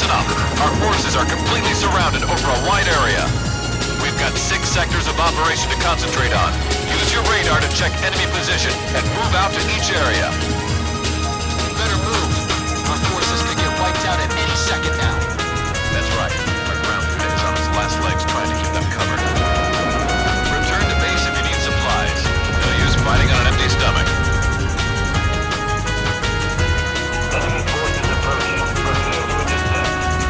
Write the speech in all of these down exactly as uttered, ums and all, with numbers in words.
Listen up. Our forces are completely surrounded over a wide area. We've got six sectors of operation to concentrate on. Use your radar to check enemy position and move out to each area. Better move. Our forces could get wiped out at any second now. That's right. Our ground unit is on its last legs trying to keep them covered. Return to base if you need supplies. No use fighting on an empty stomach. Enemy forces approaching. Prepare to intercept.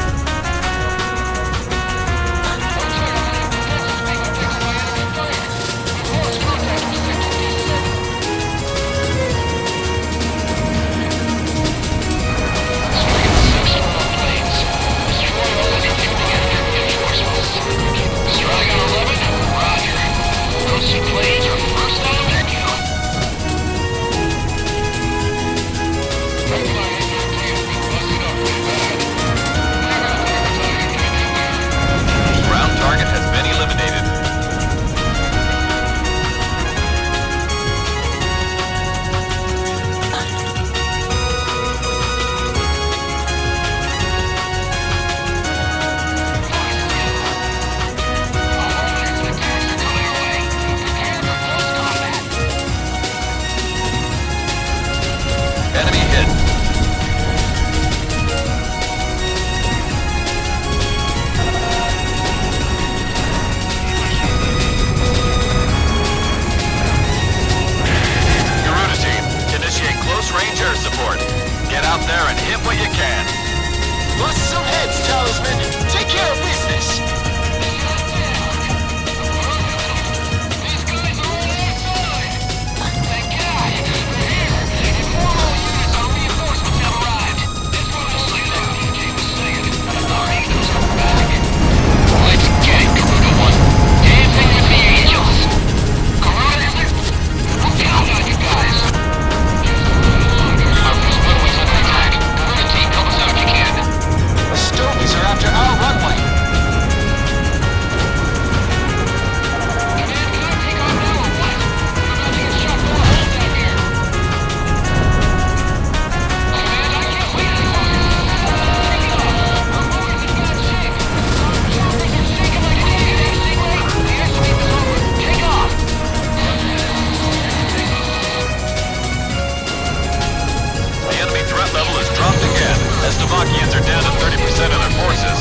Slovakians are down to thirty percent of their forces.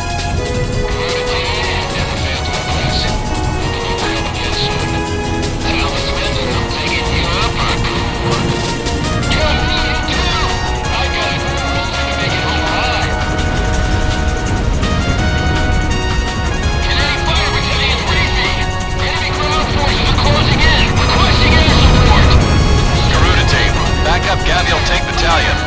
Gavial Tank Battalion.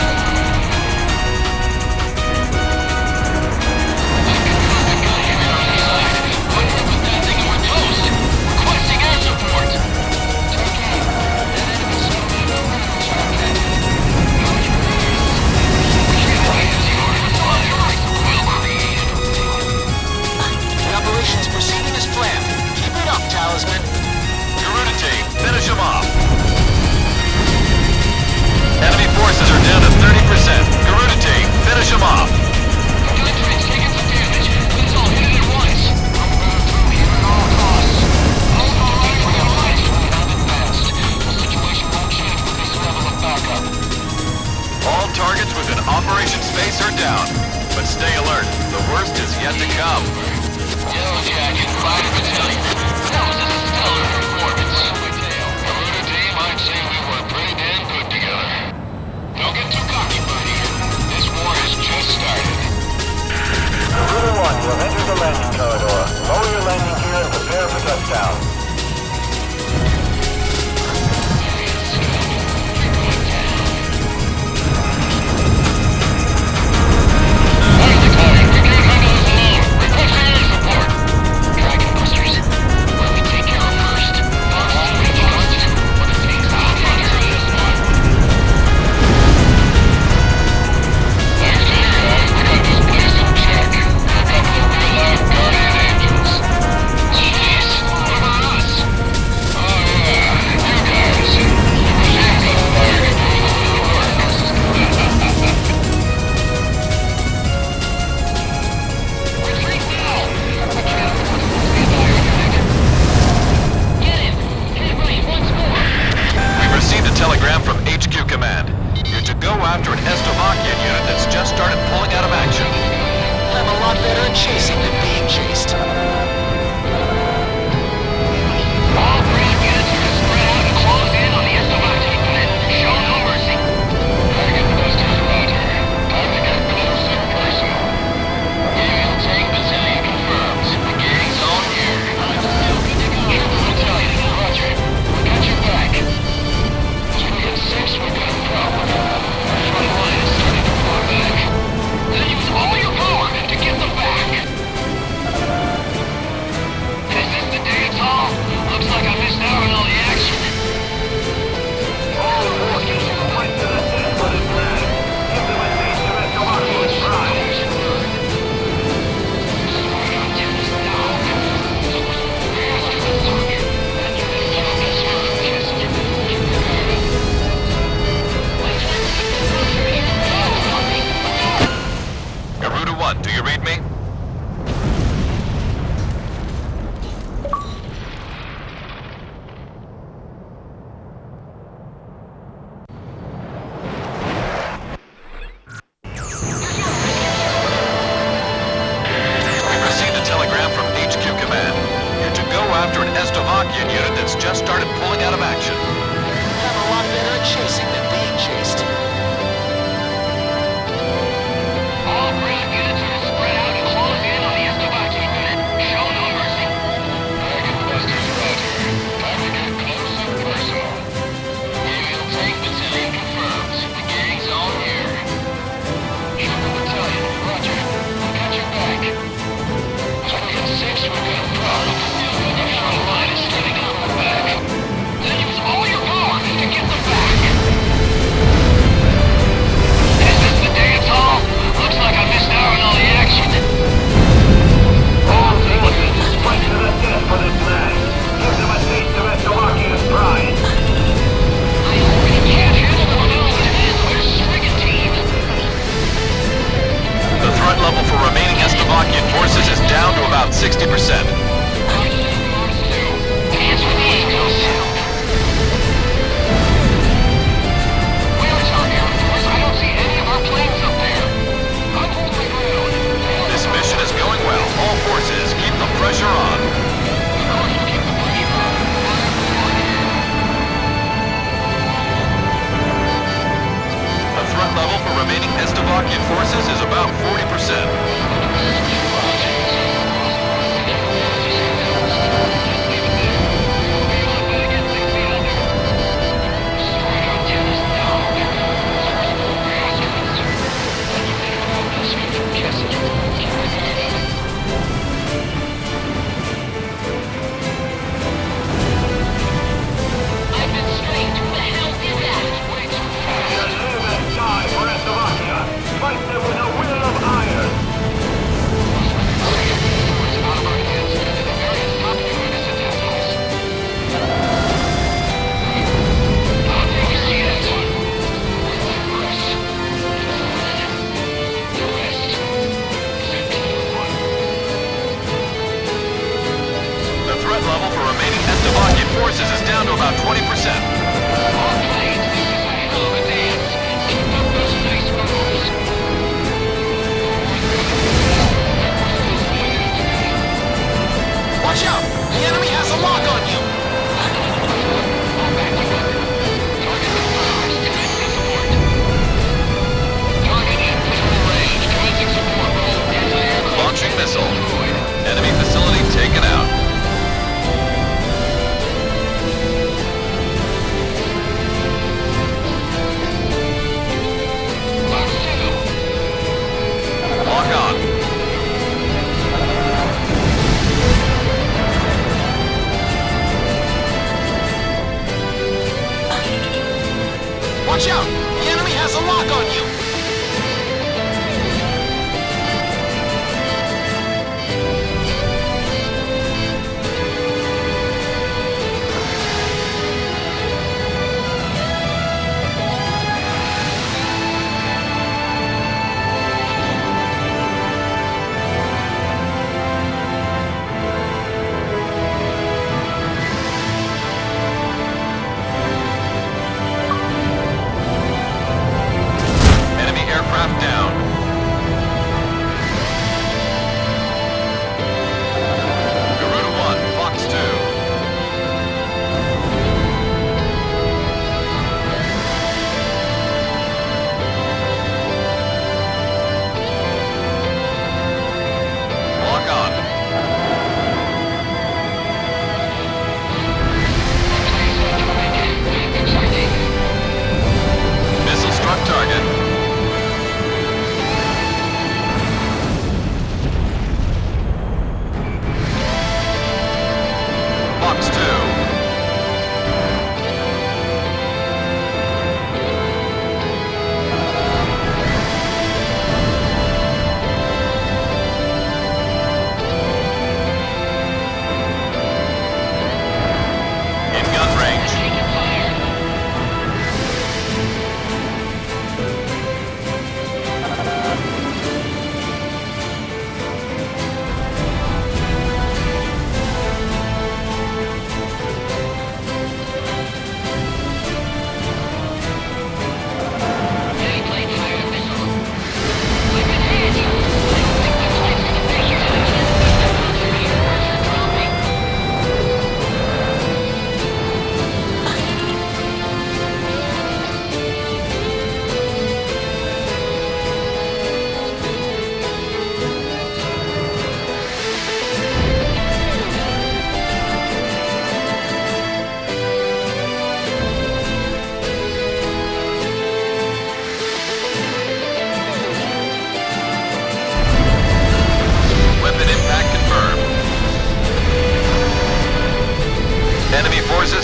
The operation's proceeding as planned. Keep it up, Talisman. Garuda Team, finish them off. Enemy forces are down to thirty percent. Garuda Team, finish them off. Infantry's taking some damage. Let's all hit it at once. I'm going through here at all costs. Hold on, right, we got lights. We have it fast. The situation won't change with this level of backup. All targets within operation space are down. But stay alert. The worst is yet to come. Yellow Jacket, Fighter Battalion. That was a stellar performance. Garuda Team, I'd say we were pretty damn good together. Don't get too cocky, buddy. This war has just started. Garuda one, you have entered the landing corridor. Lower your landing gear and prepare for touchdown. Alright, Battalion, we can't handle this alone. Requesting air support. Dragon busters. We're lot better at chasing than being chased. All ground units are to spread out and close in on the Silvat unit. Show no mercy. Target busters, roger. Time to get close and personal. Aerial tank battalion confirmed. Beginning zone here. I'm still good to go. Trooper battalion, roger. We got your back. Three and six, we got a problem. Our front line is starting to fall back. Then use all your power to get them back. Is this the day it's all? Looks like I missed out on all the action. All forces point to the desperate plan. Give them a taste of Escalation's pride. Garuda one, do you read me? We've received a telegram from H Q Command. You're to go after an Slovakian unit that's just started pulling out of action. I'm a lot better at chasing than being chased. All ground units are to spread out and close in on the Silvat unit. Show no mercy. Target busters, roger. Time to get close and personal. Aerial tank battalion confirmed. Beginning zone here. Trooper battalion, roger. We got your back. Three and six, we got a problem. Our front line is starting to fall back. Then use all your power to get them back. Is this the day it's all? Looks like I missed out on all the action. All forces point to the desperate plan. Give them a taste of Escalation's pride. I already can't handle the noise. We're Strigantine. The threat level for remaining Slovakian forces is down to about sixty percent. Hands with the Eagles. Where's our Air Force? I don't see any of our planes up there. I'm holding ground. This mission is going well. All forces, keep the pressure on. Of course we'll keep the pressure on. The threat level for remaining Slovakian forces is about forty percent. I've been strained. Who the hell did that? Way too fast. To live and die for Slovakia. Fight them with a will of iron. It's out of our hands. The various top unit is at house. I'll take your unit. Press. The rest. one. The threat level for remaining Slovakian forces is down to about twenty percent. All planes, this is a hell of a dance. Keep up those nice moves. Watch out! The enemy has a lock on you! I'll back you up. Target confirmed. Commencing support. Target in visual range. Commencing support roll. Anti-aircraft. Launching missile. Destroyed. Enemy facility taken out. Box two. Lock on. Watch out! The enemy has a lock on you!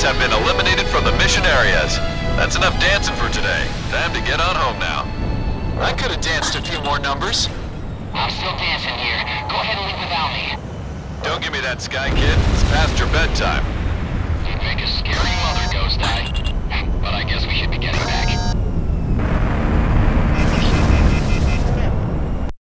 have been eliminated from the mission areas. That's enough dancing for today. Time to get on home now. I could have danced a few more numbers. I'm still dancing here. Go ahead and leave without me. Don't give me that, Sky Kid. It's past your bedtime. You think a scary